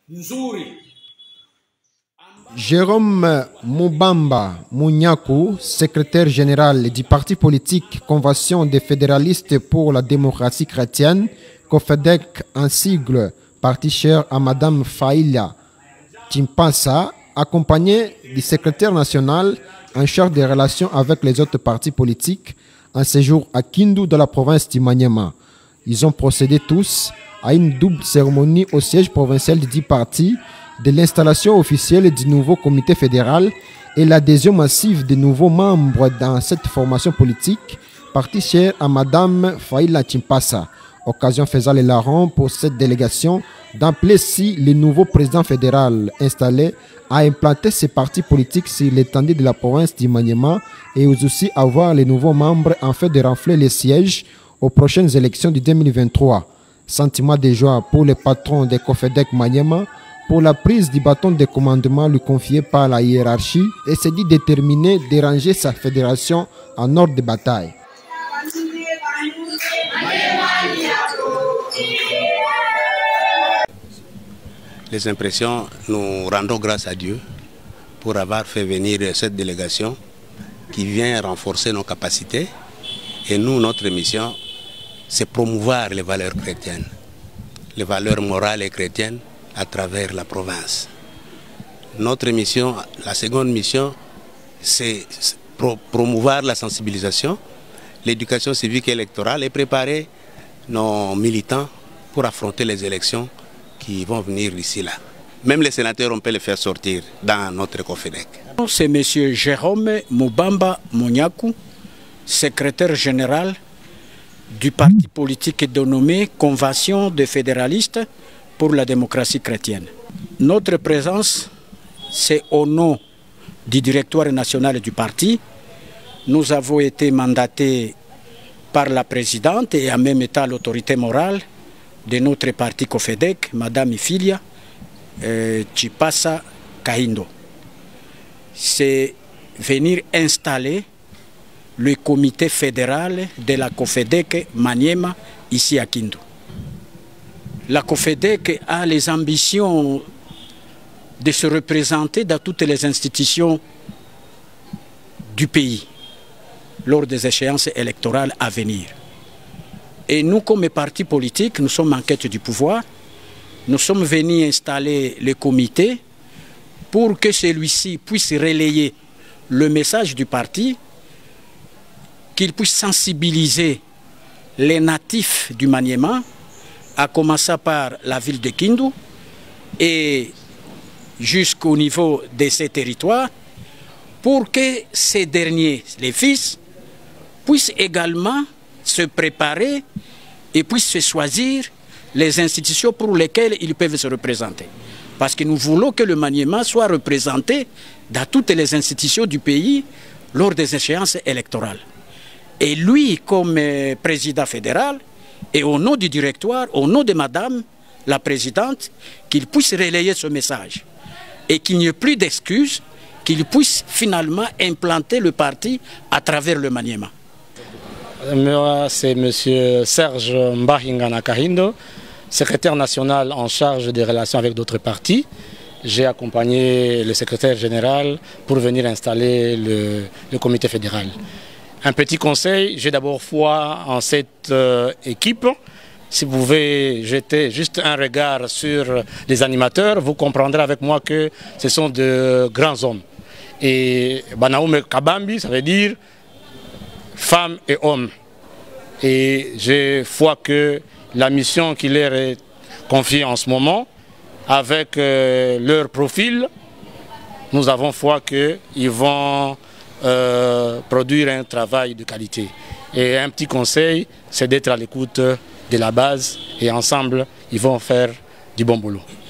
Jérôme Mubamba Munyaku, secrétaire général du parti politique Convention des fédéralistes pour la démocratie chrétienne, COFEDEC en sigle, parti cher à Madame Faïla Chimpasa, accompagné du secrétaire national en charge des relations avec les autres partis politiques, en séjour à Kindu dans la province du Maniema. Ils ont procédé tous à une double cérémonie au siège provincial du 10 partis, de l'installation officielle du nouveau comité fédéral et l'adhésion massive des nouveaux membres dans cette formation politique, parti cher à Madame Faïla Chimpasa. Occasion faisant les larrons pour cette délégation d'appeler si le nouveau président fédéral installé a implanté ses partis politiques sur l'étendue de la province du Maniema et aussi avoir les nouveaux membres en fait de renfler les sièges aux prochaines élections de 2023. Sentiment de joie pour le patron de COFEDEC Maniema pour la prise du bâton de commandement lui confié par la hiérarchie et s'est dit déterminé de ranger sa fédération en ordre de bataille. Les impressions, nous rendons grâce à Dieu pour avoir fait venir cette délégation qui vient renforcer nos capacités. Et nous, notre mission, c'est promouvoir les valeurs chrétiennes, les valeurs morales et chrétiennes à travers la province. Notre mission, la seconde mission, c'est promouvoir la sensibilisation, l'éducation civique et électorale et préparer nos militants pour affronter les élections qui vont venir d'ici là. Même les sénateurs, on peut les faire sortir dans notre COFEDEC. C'est M. Jérôme Mubamba Munyaku, secrétaire général du parti politique dénommé Convention des fédéralistes pour la démocratie chrétienne. Notre présence, c'est au nom du directoire national du parti. Nous avons été mandatés par la présidente et en même temps l'autorité morale de notre parti COFEDEC, Madame Ifilia Chimpasa Kahindo. C'est venir installer le comité fédéral de la COFEDEC Maniema ici à Kindu. La COFEDEC a les ambitions de se représenter dans toutes les institutions du pays lors des échéances électorales à venir. Et nous, comme parti politique, nous sommes en quête du pouvoir. Nous sommes venus installer le comité pour que celui-ci puisse relayer le message du parti, qu'il puisse sensibiliser les natifs du Maniema, à commencer par la ville de Kindu et jusqu'au niveau de ces territoires, pour que ces derniers, les fils, puissent également se préparer et puissent se choisir les institutions pour lesquelles ils peuvent se représenter. Parce que nous voulons que le Maniema soit représenté dans toutes les institutions du pays lors des échéances électorales. Et lui, comme président fédéral, et au nom du directoire, au nom de Madame la présidente, qu'il puisse relayer ce message et qu'il n'y ait plus d'excuses, qu'il puisse finalement implanter le parti à travers le Maniema. Moi, c'est M. Serge Mbahingana Kahindo, secrétaire national en charge des relations avec d'autres partis. J'ai accompagné le secrétaire général pour venir installer le comité fédéral. Un petit conseil, j'ai d'abord foi en cette équipe. Si vous pouvez jeter juste un regard sur les animateurs, vous comprendrez avec moi que ce sont de grands hommes. Et Banaoume Kabambi, ça veut dire femmes et hommes. Et j'ai foi que la mission qui leur est confiée en ce moment, avec leur profil, nous avons foi qu'ils vont produire un travail de qualité. Et un petit conseil, c'est d'être à l'écoute de la base et ensemble, ils vont faire du bon boulot.